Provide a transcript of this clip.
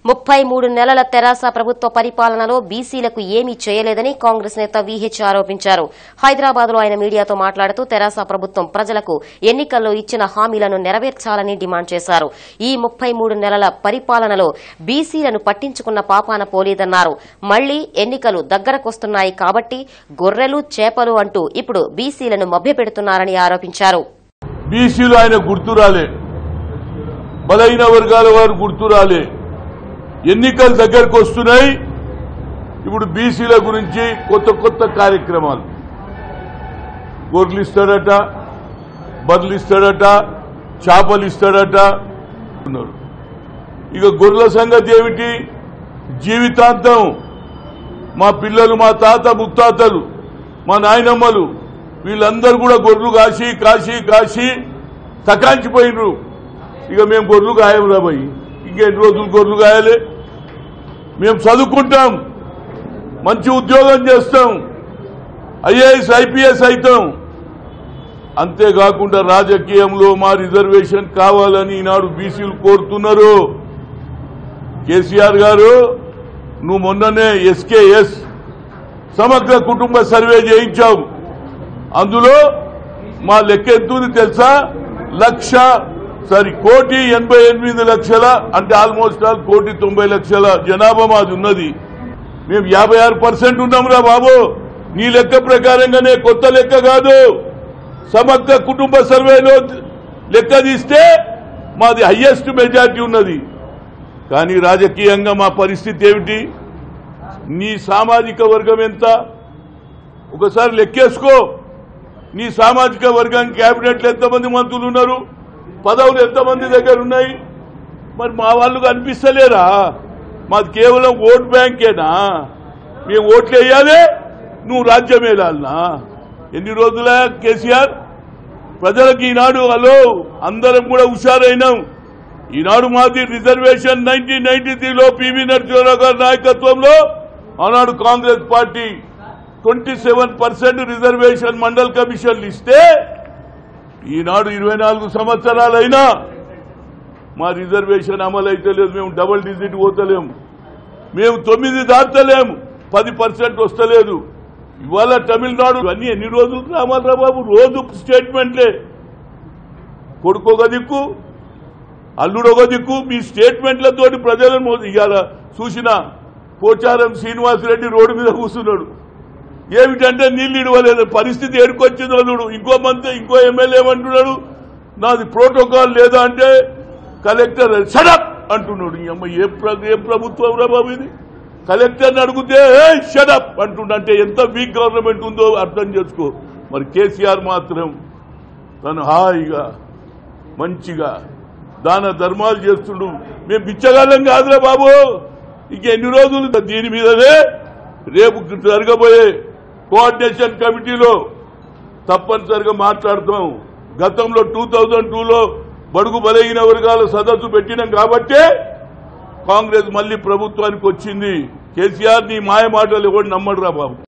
33 నెలల తెరాస ప్రభుత్వ పరిపాలనలో బీసీలకు ఏమీ చేయలేదని కాంగ్రెస్ నేత వీహెచ్ ఆరోపించారు. హైదరాబాద్లో ఆయన మీడియాతో మాట్లాడుతూ తెరాస ప్రభుత్వం ప్రజలకు ఎన్నికల్లో ఇచ్చిన హామీలను నెరవేర్చాలని డిమాండ్ చేశారు. ఈ 33 నెలల పరిపాలనలో బీసీలను పట్టించుకున్న పాపాన పోలేదన్నారు. మళ్లీ ఎన్నికలు దగ్గరకొస్తున్నాయి కాబట్టి గొర్రెలు చేపలు అంటూ ఇప్పుడు బీసీలను మభ్యపెడుతున్నారని ఆరోపించారు. బీసీలు ఆయన గుర్తురాలే, బలహీన వర్గాల వారు గుర్తురాలే. ఎన్నికలు దగ్గరకు వస్తున్నాయి. ఇప్పుడు బీసీల గురించి కొత్త కొత్త కార్యక్రమాలు, గొర్రెలు ఇస్తాడట, బర్రెలు ఇస్తాడట, చేపలు ఇస్తాడట. ఇక గొర్రెల సంగతి ఏమిటి? జీవితాంతం మా పిల్లలు, మా తాత ముత్తాతలు, మా నాయనమ్మలు వీళ్ళందరూ కూడా గొర్రెలు కాసి కాసి కాసి తకాంచిపోయినరు. ఇక మేము గొర్రెలు గాయం రాబోయి ఇంకెన్ని రోజులు గొర్రెలు గాయాలి? మేము చదువుకుంటాం, మంచి ఉద్యోగం చేస్తాం, ఐఏఎస్ ఐపీఎస్ అవుతాం. అంతేకాకుండా రాజకీయంలో మా రిజర్వేషన్ కావాలని ఈనాడు బీసీలు కోరుతున్నారు. కేసీఆర్ గారు, నువ్వు మొన్ననే ఎస్కేఎస్ సమగ్ర కుటుంబ సర్వే చేయించావు. అందులో మా లెక్క ఎంతుంది తెలుసా? 1,88,00,000 అంటే ఆల్మోస్ట్ ఆల్ 1,90,00,000 జనాభా మాది ఉన్నది. మేము 56% ఉన్నాంరా బాబు. నీ లెక్క ప్రకారంగానే, కొత్త లెక్క కాదు. సమగ్ర కుటుంబ సర్వేలో లెక్క తీస్తే మాది హైయెస్ట్ మెజార్టీ ఉన్నది. కానీ రాజకీయంగా మా పరిస్థితి ఏమిటి? నీ సామాజిక వర్గం ఎంత? ఒకసారి లెక్కేసుకో. నీ సామాజిక వర్గానికి క్యాబినెట్లు ఎంతమంది మంత్రులు ఉన్నారు? పదవులు ఎంతమంది దగ్గర ఉన్నాయి? మరి మా వాళ్ళు కనిపిస్తలేరా? మాది కేవలం ఓట్ బ్యాంకేనా? మేము ఓట్లు వేయాలి, నువ్వు రాజ్యం వేయాలన్నా? ఎన్ని రోజులా కేసీఆర్? ప్రజలకు ఈనాడు హలో అందరం కూడా హుషారైనాం. ఈనాడు మాది రిజర్వేషన్ 1993లో పివి నరసింహారావు గారి నాయకత్వంలో ఆనాడు కాంగ్రెస్ పార్టీ 27% రిజర్వేషన్ మండల్ కమిషన్లు ఇస్తే ఈనాడు 24 సంవత్సరాలైనా మా రిజర్వేషన్ అమలు అయితే లేదు. మేము డబుల్ డిజిట్ పోతలేము, మేము 9 దాటలేము, 10% వస్తలేదు. ఇవాళ తమిళనాడు అన్ని ఎన్ని రోజులు రామాలరా బాబు? రోజు స్టేట్మెంట్లే. కొడుకు ఒక దిక్కు, అల్లుడు ఒక దిక్కు. మీ స్టేట్మెంట్లతోటి ప్రజలను ఇవాళ చూసిన పోచారం శ్రీనివాసరెడ్డి రోడ్డు మీద కూర్చున్నాడు. ఏమిటంటే నీళ్లు ఇవ్వలేదు. పరిస్థితి ఏడుకొచ్చిందో చూడు. ఇంకో ఎమ్మెల్యే ఏమంటున్నాడు? నాది ప్రోటోకాల్ లేదా అంటే కలెక్టర్ షడప్ అంటున్నాడు. ఈ అమ్మ ఏ ప్రభుత్వం రా బాబు ఇది? కలెక్టర్ని అడిగితే షడప్ అంటుండంటే ఎంత వీక్ గవర్నమెంట్ ఉందో అర్థం చేసుకో. మరి కేసీఆర్ మాత్రం తను హాయిగా మంచిగా దాన ధర్మాలు చేస్తుండు. మేము బిచ్చగాళ్ళం కాదురా బాబు. ఇంక ఎన్ని రోజులు దీని మీదనే రేపు జరగబోయే కోఆర్డినేషన్ కమిటీలో తప్పనిసరిగా మాట్లాడతాం. గతంలో 2002లో బడుగు బలహీన వర్గాల సదస్సు పెట్టినాం కాబట్టే కాంగ్రెస్ మళ్లీ ప్రభుత్వానికి వచ్చింది. కేసీఆర్ నీ మాయ మాటలు ఎవరు నమ్మడురా బాబు.